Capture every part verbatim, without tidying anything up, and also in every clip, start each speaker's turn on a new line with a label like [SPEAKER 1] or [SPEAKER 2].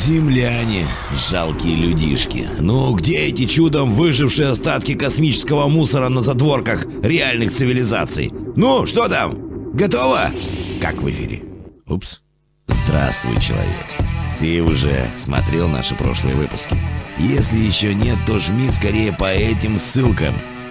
[SPEAKER 1] Земляне, жалкие людишки. Ну, где эти чудом выжившие остатки космического мусора на задворках реальных цивилизаций? Ну, что там? Готово? Как в эфире? Упс. Здравствуй, человек. Ты уже смотрел наши прошлые выпуски? Если еще нет, то жми скорее по этим ссылкам.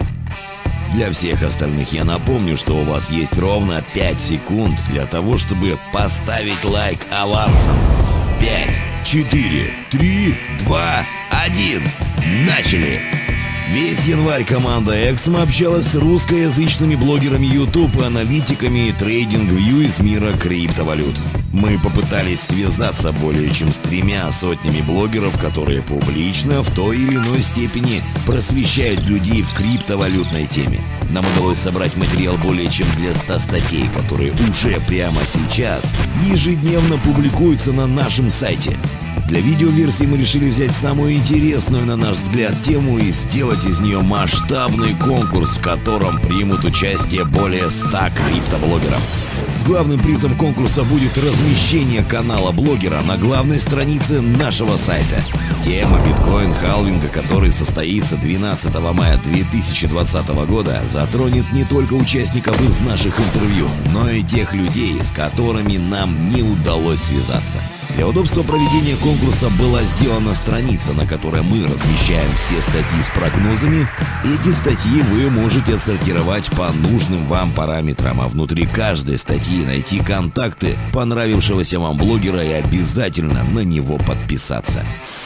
[SPEAKER 1] Для всех остальных я напомню, что у вас есть ровно пять секунд для того, чтобы поставить лайк авансом. пять, четыре, три, два, один. Начали! Весь январь команда Эксмо общалась с русскоязычными блогерами YouTube, аналитиками и TradingView из мира криптовалют. Мы попытались связаться более чем с тремя сотнями блогеров, которые публично в той или иной степени просвещают людей в криптовалютной теме. Нам удалось собрать материал более чем для ста статей, которые уже прямо сейчас ежедневно публикуются на нашем сайте. Для видеоверсии мы решили взять самую интересную, на наш взгляд, тему и сделать из нее масштабный конкурс, в котором примут участие более ста криптоблогеров. Главным призом конкурса будет размещение канала блогера на главной странице нашего сайта. Тема биткоин-халвинга, который состоится двенадцатого мая две тысячи двадцатого года, затронет не только участников из наших интервью, но и тех людей, с которыми нам не удалось связаться. Для удобства проведения конкурса была сделана страница, на которой мы размещаем все статьи с прогнозами. Эти статьи вы можете отсортировать по нужным вам параметрам, а внутри каждой статьи найти контакты понравившегося вам блогера и обязательно на него подписаться.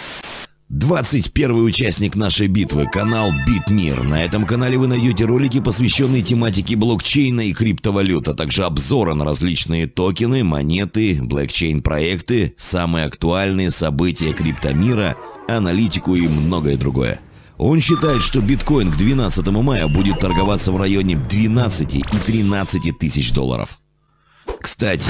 [SPEAKER 1] двадцать первый участник нашей битвы – канал BitMir. На этом канале вы найдете ролики, посвященные тематике блокчейна и криптовалют, а также обзоры на различные токены, монеты, блокчейн-проекты, самые актуальные события криптомира, аналитику и многое другое. Он считает, что биткоин к двенадцатому мая будет торговаться в районе двенадцати и тринадцати тысяч долларов. Кстати,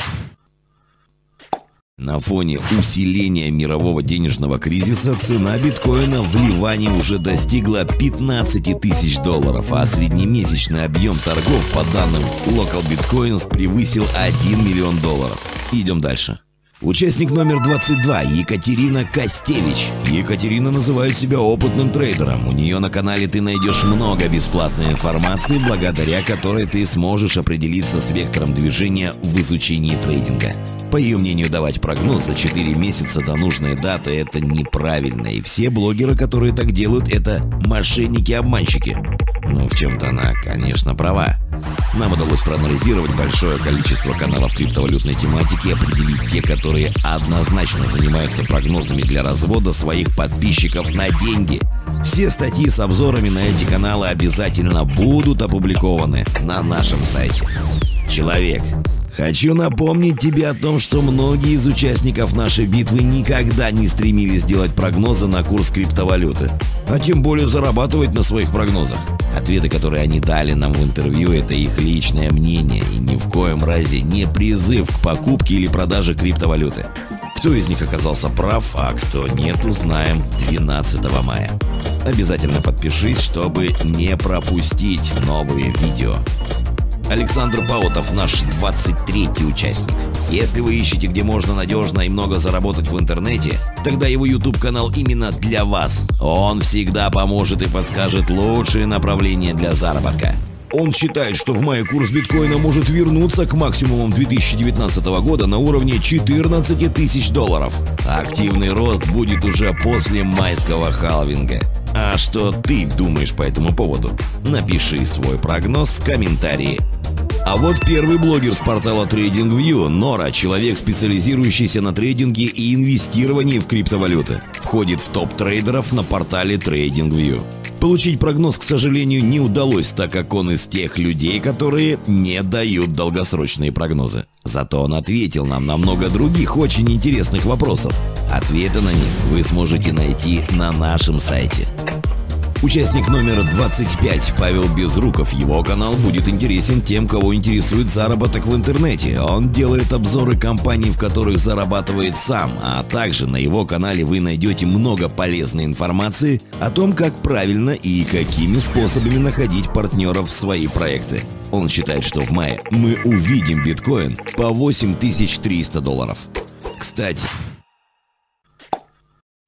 [SPEAKER 1] на фоне усиления мирового денежного кризиса цена биткоина в Ливане уже достигла пятнадцати тысяч долларов, а среднемесячный объем торгов, по данным Local Bitcoins, превысил один миллион долларов. Идем дальше. Участник номер двадцать два – Екатерина Костевич. Екатерина называет себя опытным трейдером. У нее на канале ты найдешь много бесплатной информации, благодаря которой ты сможешь определиться с вектором движения в изучении трейдинга. По ее мнению, давать прогноз за четыре месяца до нужной даты – это неправильно. И все блогеры, которые так делают, это мошенники-обманщики. Ну, в чем-то она, конечно, права. Нам удалось проанализировать большое количество каналов криптовалютной тематики и определить те, которые однозначно занимаются прогнозами для развода своих подписчиков на деньги. Все статьи с обзорами на эти каналы обязательно будут опубликованы на нашем сайте. Человек, хочу напомнить тебе о том, что многие из участников нашей битвы никогда не стремились делать прогнозы на курс криптовалюты, а тем более зарабатывать на своих прогнозах. Ответы, которые они дали нам в интервью, это их личное мнение и ни в коем разе не призыв к покупке или продаже криптовалюты. Кто из них оказался прав, а кто нет, узнаем двенадцатого мая. Обязательно подпишись, чтобы не пропустить новые видео. Александр Паутов, наш двадцать третий участник. Если вы ищете, где можно надежно и много заработать в интернете, тогда его YouTube-канал именно для вас. Он всегда поможет и подскажет лучшие направления для заработка. Он считает, что в мае курс биткоина может вернуться к максимумам две тысячи девятнадцатого года на уровне четырнадцати тысяч долларов. Активный рост будет уже после майского халвинга. А что ты думаешь по этому поводу? Напиши свой прогноз в комментарии. А вот первый блогер с портала TradingView, Нора, человек, специализирующийся на трейдинге и инвестировании в криптовалюты, входит в топ трейдеров на портале TradingView. Получить прогноз, к сожалению, не удалось, так как он из тех людей, которые не дают долгосрочные прогнозы. Зато он ответил нам на много других очень интересных вопросов. Ответы на них вы сможете найти на нашем сайте. Участник номер двадцать пять, Павел Безруков. Его канал будет интересен тем, кого интересует заработок в интернете. Он делает обзоры компаний, в которых зарабатывает сам, а также на его канале вы найдете много полезной информации о том, как правильно и какими способами находить партнеров в свои проекты. Он считает, что в мае мы увидим биткоин по восемь тысяч триста долларов. Кстати,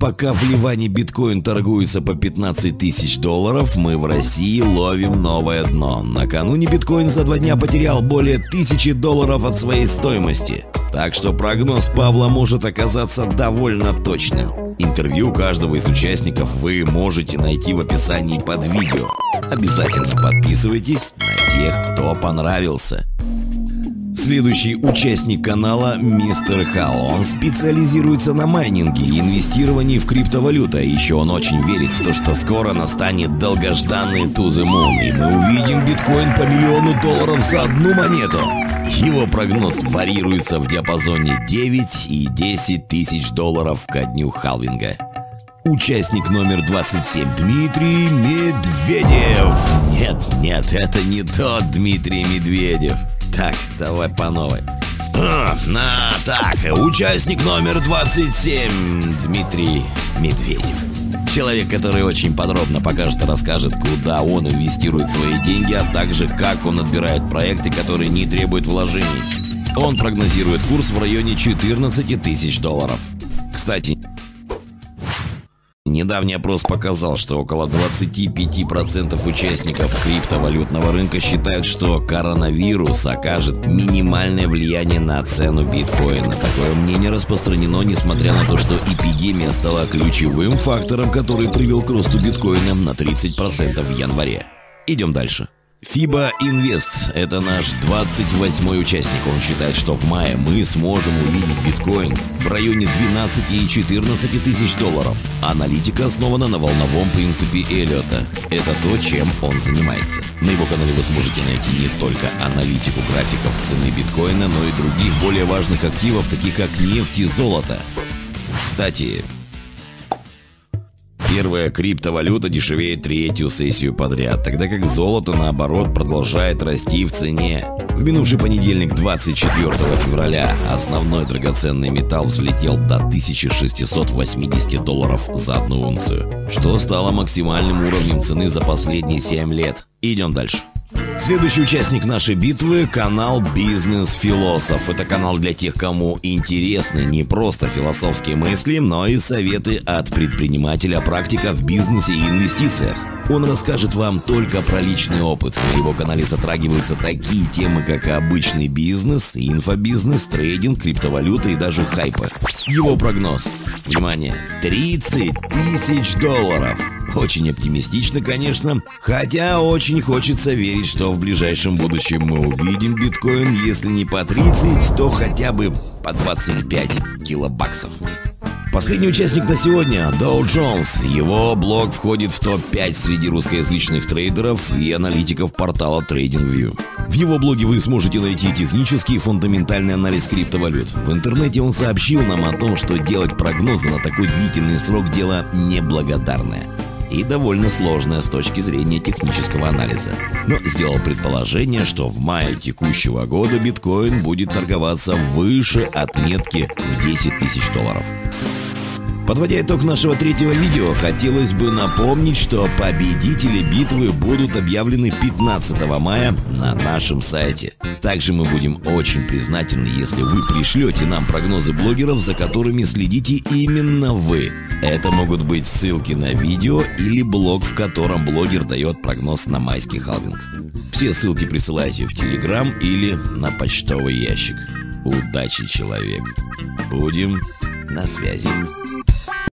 [SPEAKER 1] Пока в Ливане биткоин торгуется по пятнадцать тысяч долларов, мы в России ловим новое дно. Накануне биткоин за два дня потерял более тысячи долларов от своей стоимости. Так что прогноз Павла может оказаться довольно точным. Интервью каждого из участников вы можете найти в описании под видео. Обязательно подписывайтесь на тех, кто понравился. Следующий участник канала мистер Хал. Он специализируется на майнинге и инвестировании в криптовалюту. А еще он очень верит в то, что скоро настанет долгожданный to the moon, и мы увидим биткоин по миллиону долларов за одну монету. Его прогноз варьируется в диапазоне девять и десять тысяч долларов ко дню халвинга. Участник номер двадцать семь. Дмитрий Медведев. Нет, нет, это не тот Дмитрий Медведев. Так, давай по новой. А, на, так, участник номер двадцать семь. Дмитрий Медведев. Человек, который очень подробно покажет и расскажет, куда он инвестирует свои деньги, а также как он отбирает проекты, которые не требуют вложений. Он прогнозирует курс в районе четырнадцати тысяч долларов. Кстати, недавний опрос показал, что около двадцати пяти процентов участников криптовалютного рынка считают, что коронавирус окажет минимальное влияние на цену биткоина. Такое мнение распространено, несмотря на то, что эпидемия стала ключевым фактором, который привел к росту биткоина на тридцать процентов в январе. Идем дальше. Фиба Инвест – это наш двадцать восьмой участник. Он считает, что в мае мы сможем увидеть биткоин в районе двенадцати и четырнадцати тысяч долларов. Аналитика основана на волновом принципе Эллиота. Это то, чем он занимается. На его канале вы сможете найти не только аналитику графиков цены биткоина, но и других более важных активов, таких как нефть и золото. Кстати, первая криптовалюта дешевеет третью сессию подряд, тогда как золото, наоборот, продолжает расти в цене. В минувший понедельник, двадцать четвёртого февраля, основной драгоценный металл взлетел до тысячи шестисот восьмидесяти долларов за одну унцию, что стало максимальным уровнем цены за последние семь лет. Идем дальше. Следующий участник нашей битвы – канал Бизнес Философ. Это канал для тех, кому интересны не просто философские мысли, но и советы от предпринимателя-практика в бизнесе и инвестициях. Он расскажет вам только про личный опыт. На его канале затрагиваются такие темы, как обычный бизнес, инфобизнес, трейдинг, криптовалюта и даже хайпы. Его прогноз. Внимание! тридцать тысяч долларов! Очень оптимистично, конечно, хотя очень хочется верить, что в ближайшем будущем мы увидим биткоин, если не по тридцать, то хотя бы по двадцать пять килобаксов. Последний участник на сегодня – Доу Джонс. Его блог входит в топ пять среди русскоязычных трейдеров и аналитиков портала TradingView. В его блоге вы сможете найти технический и фундаментальный анализ криптовалют. В интернете он сообщил нам о том, что делать прогнозы на такой длительный срок – дело неблагодарное и довольно сложная с точки зрения технического анализа. Но сделал предположение, что в мае текущего года биткоин будет торговаться выше отметки в десять тысяч долларов. Подводя итог нашего третьего видео, хотелось бы напомнить, что победители битвы будут объявлены пятнадцатого мая на нашем сайте. Также мы будем очень признательны, если вы пришлете нам прогнозы блогеров, за которыми следите именно вы. Это могут быть ссылки на видео или блог, в котором блогер дает прогноз на майский халвинг. Все ссылки присылайте в Telegram или на почтовый ящик. Удачи, человек! Будем на связи.